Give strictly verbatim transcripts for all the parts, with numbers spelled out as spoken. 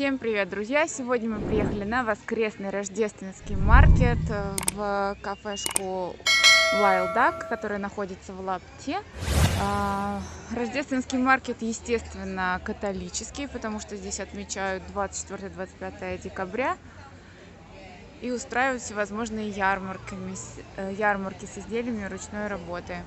Всем привет, друзья! Сегодня мы приехали на воскресный рождественский маркет в кафешку Wild Duck, которая находится в Лапте. Рождественский маркет, естественно, католический, потому что здесь отмечают двадцать четвёртое — двадцать пятое декабря и устраивают всевозможные ярмарками, ярмарки с изделиями ручной работы.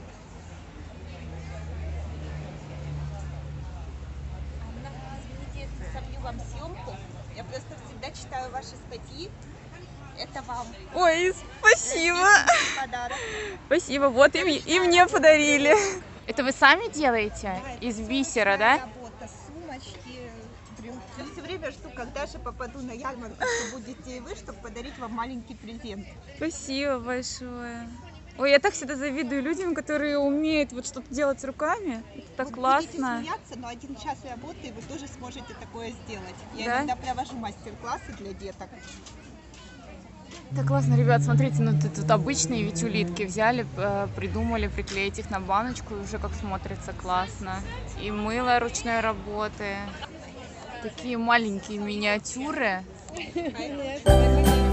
Совью вам съемку. Я просто всегда читаю ваши статьи. Это вам. Ой, спасибо! Подарок. Спасибо, вот и, и мне подарили. Это вы сами делаете? Да, из бисера, да? Работа, сумочки, брюки. Я все время жду, когда же попаду на ярмарку, что будете и вы, чтобы подарить вам маленький презент. Спасибо большое. Ой, я так всегда завидую людям, которые умеют вот что-то делать руками. Это так Вот классно. будете смеяться, но один час работы, и вы тоже сможете такое сделать. Я Да? иногда провожу мастер-классы для деток. Так классно, ребят, смотрите, ну тут, тут обычные ведь улитки взяли, э, придумали приклеить их на баночку, и уже как смотрится классно. И мыло ручной работы. Такие маленькие миниатюры.